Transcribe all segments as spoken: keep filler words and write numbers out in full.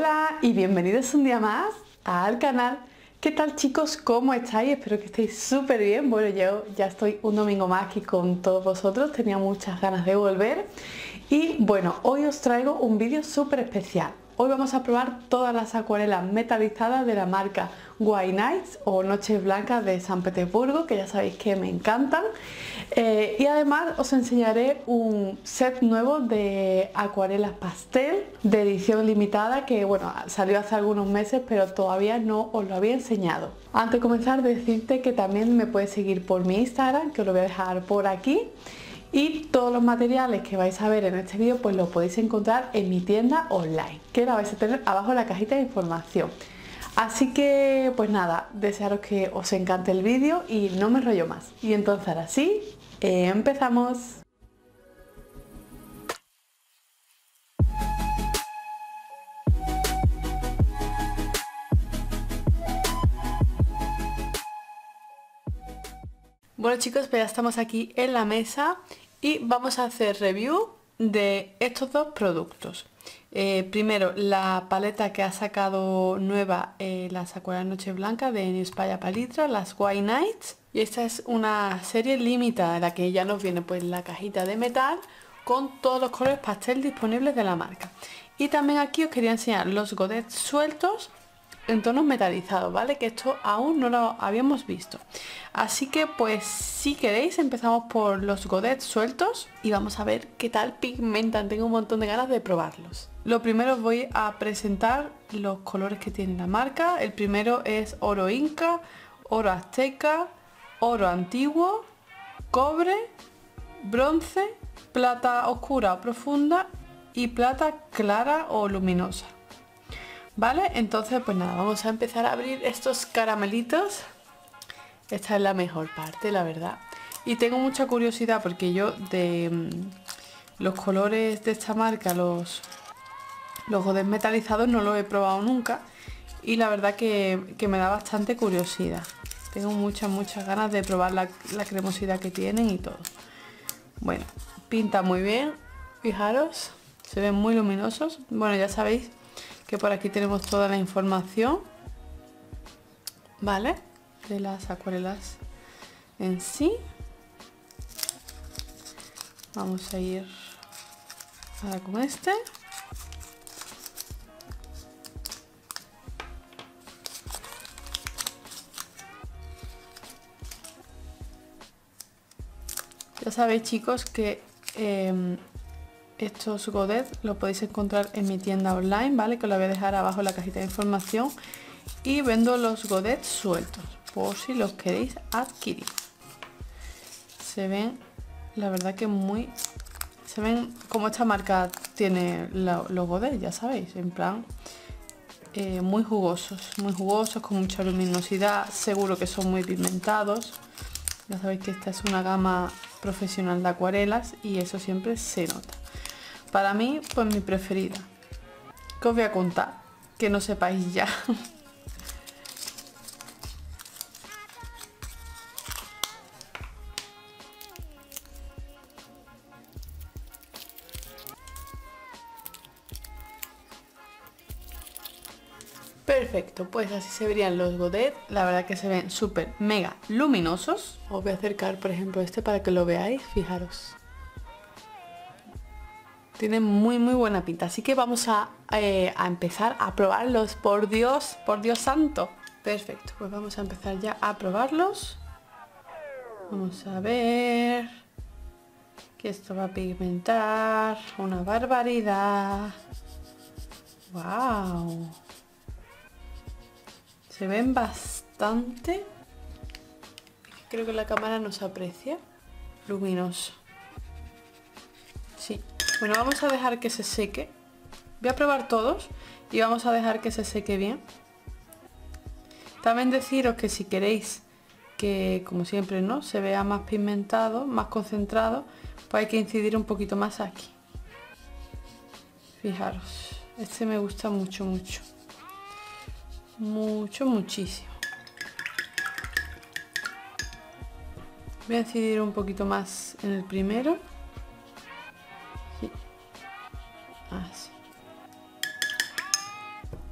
Hola y bienvenidos un día más al canal. ¿Qué tal, chicos? ¿Cómo estáis? Espero que estéis súper bien. Bueno, yo ya estoy un domingo más aquí con todos vosotros. Tenía muchas ganas de volver. Y bueno, hoy os traigo un vídeo súper especial. Hoy vamos a probar todas las acuarelas metalizadas de la marca White Nights o Noches Blancas de San Petersburgo, que ya sabéis que me encantan. Eh, y además os enseñaré un set nuevo de acuarelas pastel de edición limitada que bueno, salió hace algunos meses, pero todavía no os lo había enseñado. Antes de comenzar, decirte que también me puedes seguir por mi Instagram, que os lo voy a dejar por aquí. Y todos los materiales que vais a ver en este vídeo pues los podéis encontrar en mi tienda online, que la vais a tener abajo en la cajita de información. Así que pues nada, desearos que os encante el vídeo y no me enrollo más. Y entonces ahora sí, eh, empezamos. Bueno, chicos, pues ya estamos aquí en la mesa y vamos a hacer review de estos dos productos. Eh, primero, la paleta que ha sacado nueva eh, las acuarelas Noche Blanca de Inspire Palitra, las White Nights. Y esta es una serie limitada en la que ya nos viene pues la cajita de metal con todos los colores pastel disponibles de la marca. Y también aquí os quería enseñar los godets sueltos en tonos metalizados, ¿vale? Que esto aún no lo habíamos visto. Así que pues si queréis empezamos por los godets sueltos y vamos a ver qué tal pigmentan. Tengo un montón de ganas de probarlos. Lo primero os voy a presentar los colores que tiene la marca. El primero es oro inca, oro azteca, oro antiguo, cobre, bronce, plata oscura o profunda y plata clara o luminosa. Vale, entonces pues nada, vamos a empezar a abrir estos caramelitos. Esta es la mejor parte, la verdad. Y tengo mucha curiosidad porque yo de mmm, los colores de esta marca, los, los godets metalizados, no los he probado nunca. Y la verdad que, que me da bastante curiosidad. Tengo muchas, muchas ganas de probar la, la cremosidad que tienen y todo. Bueno, pinta muy bien, fijaros, se ven muy luminosos. Bueno, ya sabéis que por aquí tenemos toda la información, ¿vale? De las acuarelas en sí. Vamos a ir ahora con este. Ya sabéis, chicos, que eh, estos godets los podéis encontrar en mi tienda online, ¿vale? Que os la voy a dejar abajo en la cajita de información. Y vendo los godets sueltos, por si los queréis adquirir. Se ven, la verdad que muy... Se ven como esta marca tiene la, los godets, ya sabéis, en plan... Eh, muy jugosos, muy jugosos, con mucha luminosidad. Seguro que son muy pigmentados. Ya sabéis que esta es una gama profesional de acuarelas y eso siempre se nota. Para mí, pues mi preferida. ¿Qué os voy a contar? Que no sepáis ya. Perfecto, pues así se verían los godets. La verdad que se ven súper mega luminosos. Os voy a acercar, por ejemplo, este para que lo veáis. Fijaros. Tiene muy muy buena pinta, así que vamos a, eh, a empezar a probarlos. Por Dios, por Dios santo. Perfecto, pues vamos a empezar ya a probarlos. Vamos a ver... Que esto va a pigmentar una barbaridad. ¡Wow! Se ven bastante... Creo que la cámara no se aprecia. Luminoso. Sí. Bueno, vamos a dejar que se seque. Voy a probar todos y vamos a dejar que se seque bien. También deciros que si queréis que, como siempre, ¿no?, se vea más pigmentado, más concentrado, pues hay que incidir un poquito más aquí. Fijaros, este me gusta mucho, mucho. Mucho, muchísimo. Voy a incidir un poquito más en el primero. Sí. Así.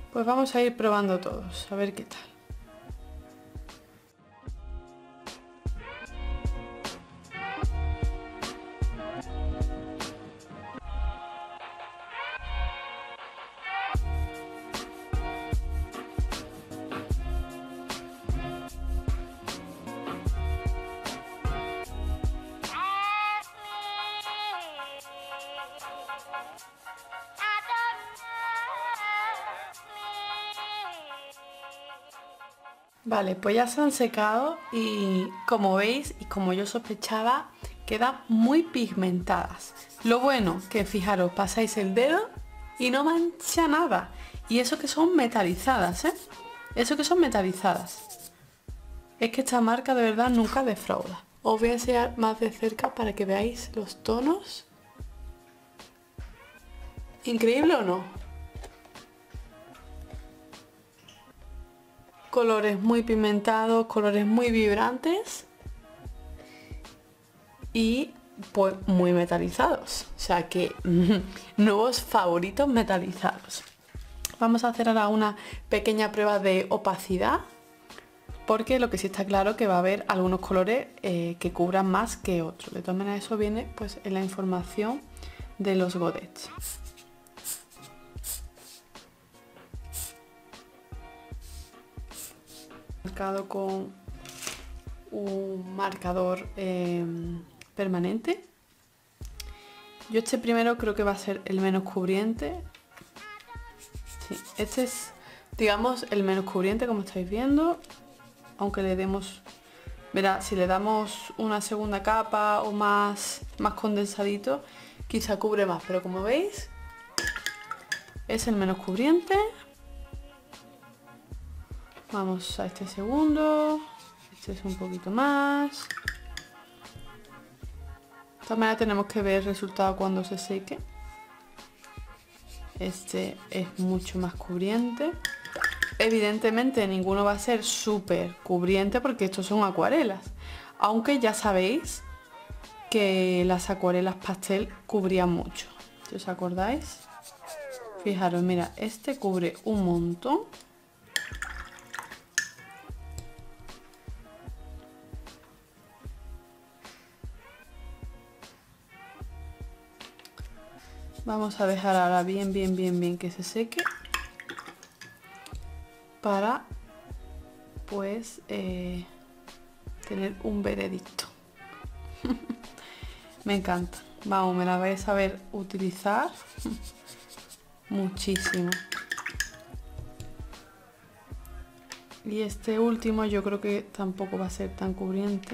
Pues vamos a ir probando todos, a ver qué tal. Vale, pues ya se han secado y como veis y como yo sospechaba, quedan muy pigmentadas. Lo bueno que fijaros, pasáis el dedo y no mancha nada. Y eso que son metalizadas, ¿eh? Eso que son metalizadas. Es que esta marca de verdad nunca defrauda. Os voy a enseñar más de cerca para que veáis los tonos. ¿Increíble o no? Colores muy pigmentados, colores muy vibrantes y pues muy metalizados. O sea que nuevos favoritos metalizados. Vamos a hacer ahora una pequeña prueba de opacidad, porque lo que sí está claro que va a haber algunos colores eh, que cubran más que otros. De todas maneras eso viene pues en la información de los godets. Marcado con un marcador eh, permanente. Yo este primero creo que va a ser el menos cubriente. Sí, este es, digamos, el menos cubriente, como estáis viendo. Aunque le demos, verá, si le damos una segunda capa o más, más condensadito, quizá cubre más. Pero como veis, es el menos cubriente. Vamos a este segundo, este es un poquito más. De todas maneras tenemos que ver el resultado cuando se seque. Este es mucho más cubriente. Evidentemente ninguno va a ser súper cubriente porque estos son acuarelas. Aunque ya sabéis que las acuarelas pastel cubrían mucho. Si os acordáis. Fijaros, mira, este cubre un montón. Vamos a dejar ahora bien, bien, bien, bien que se seque para pues eh, tener un veredicto. Me encanta. Vamos, me la vais a saber utilizar muchísimo. Y este último yo creo que tampoco va a ser tan cubriente.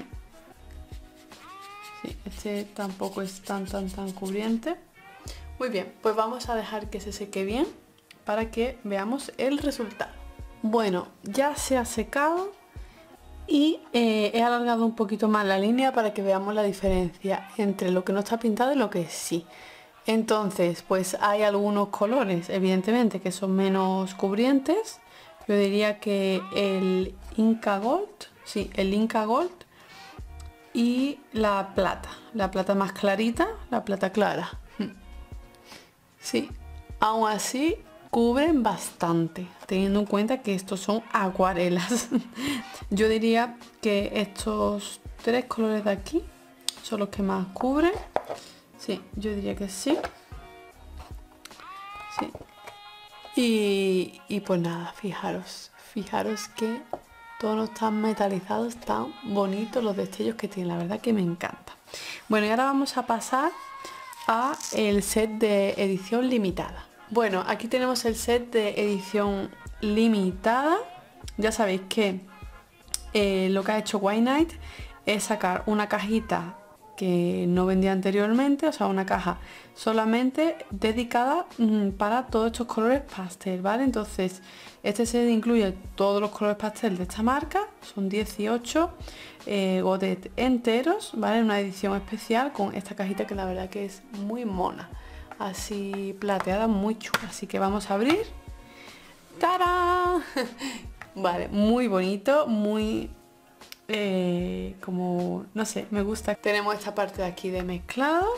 Sí, este tampoco es tan, tan, tan cubriente. Muy bien, pues vamos a dejar que se seque bien para que veamos el resultado. Bueno, ya se ha secado y eh, he alargado un poquito más la línea para que veamos la diferencia entre lo que no está pintado y lo que sí. Entonces, pues hay algunos colores, evidentemente, que son menos cubrientes. Yo diría que el Inca Gold, sí, el Inca Gold y la plata, la plata más clarita, la plata clara. Sí, aún así cubren bastante, teniendo en cuenta que estos son acuarelas. Yo diría que estos tres colores de aquí son los que más cubren. Sí, yo diría que sí. Sí. Y, y pues nada, fijaros, fijaros que tonos tan metalizados, tan bonitos los destellos que tienen, la verdad que me encanta. Bueno, y ahora vamos a pasar a el set de edición limitada. Bueno, aquí tenemos el set de edición limitada. Ya sabéis que eh, lo que ha hecho White Night es sacar una cajita que no vendía anteriormente, o sea, una caja solamente dedicada mmm, para todos estos colores pastel, ¿vale? Entonces, este set incluye todos los colores pastel de esta marca, son dieciocho eh, godet enteros, ¿vale? Una edición especial con esta cajita que la verdad que es muy mona, así plateada, muy chula, así que vamos a abrir. ¡Tarán! Vale, muy bonito, muy... Eh, como, no sé, me gusta. Tenemos esta parte de aquí de mezclado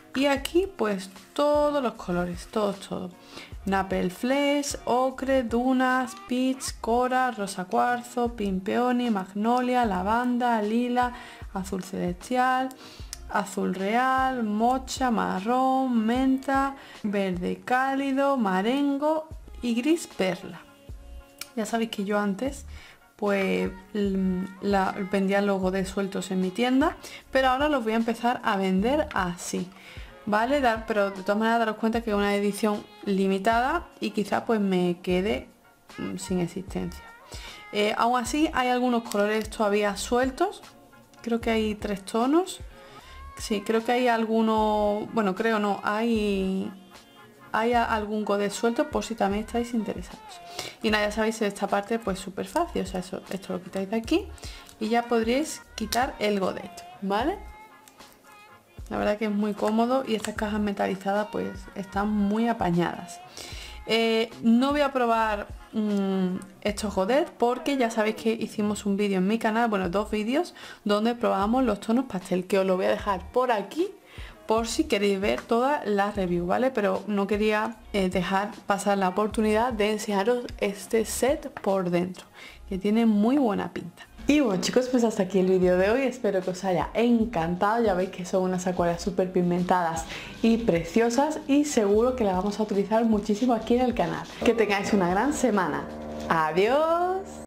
Y aquí pues todos los colores, todos, todos. Napel Flesh, ocre, dunas, peach, cora, rosa cuarzo, pink peony, magnolia, lavanda, lila, azul celestial, azul real, mocha, marrón, menta, verde cálido, marengo y gris perla. Ya sabéis que yo antes pues la, vendía los godets sueltos en mi tienda, pero ahora los voy a empezar a vender así, ¿vale? Dar, pero de todas maneras daros cuenta que es una edición limitada y quizá pues me quede mm, sin existencia. Eh, aún así hay algunos colores todavía sueltos, creo que hay tres tonos, sí, creo que hay algunos, bueno creo no, hay... hay algún godet suelto por si también estáis interesados. Y nada, ya sabéis, esta parte pues súper fácil, o sea, eso, esto lo quitáis de aquí y ya podréis quitar el godet, ¿vale? La verdad que es muy cómodo y estas cajas metalizadas pues están muy apañadas. Eh, no voy a probar mmm, estos godets porque ya sabéis que hicimos un vídeo en mi canal, bueno, dos vídeos donde probamos los tonos pastel, que os lo voy a dejar por aquí por si queréis ver toda la review, ¿vale? Pero no quería eh, dejar pasar la oportunidad de enseñaros este set por dentro, que tiene muy buena pinta. Y bueno chicos, pues hasta aquí el vídeo de hoy, espero que os haya encantado, ya veis que son unas acuarelas súper pigmentadas y preciosas y seguro que las vamos a utilizar muchísimo aquí en el canal. Que tengáis una gran semana. ¡Adiós!